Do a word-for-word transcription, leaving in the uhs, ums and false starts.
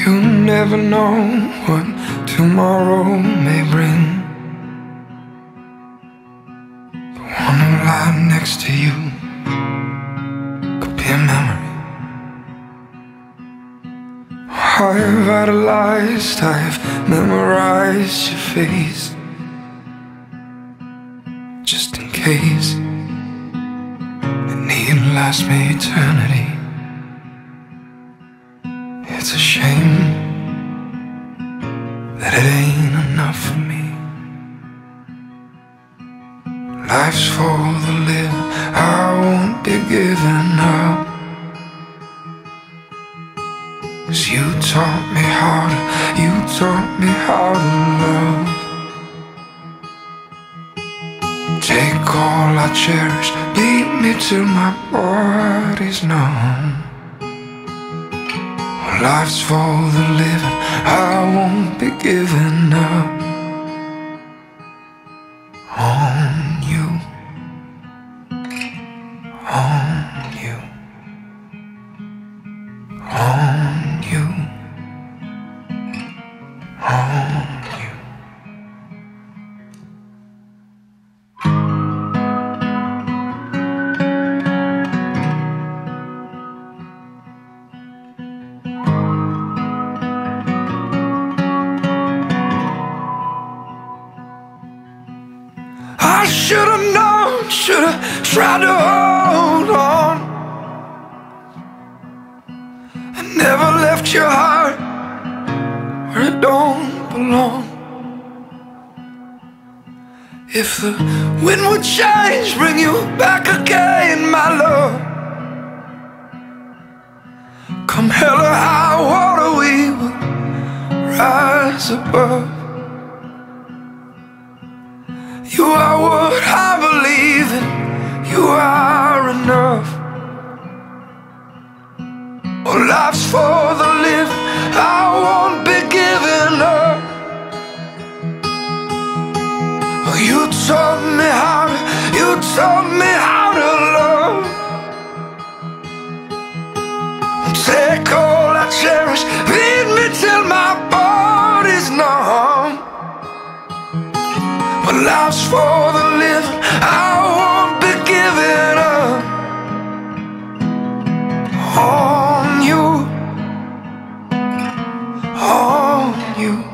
You never know what tomorrow may bring. The one who lied next to you could be a memory. I've idolized, I've memorized your face, just in case it need last me eternity. It's a shame that it ain't enough for me. Life's for the living, I won't be giving up. 'Cause you taught me how to, you taught me how to love. Take all I cherish, beat me till my body's numb. Life's for the living, I won't be giving up on you, on you, on you, on you. I should've known, should've tried to hold on, and never left your heart where it don't belong. If the wind would change, bring you back again, my love. Come hell or high water, we will rise above. You are what I believe in, you are enough. Oh, life's for the living, I won't be giving up. Oh, you taught me how to, you taught me how to love. Take all I cherish, beat me till my body's numb. But life's for the living, I won't be giving up on you, on you.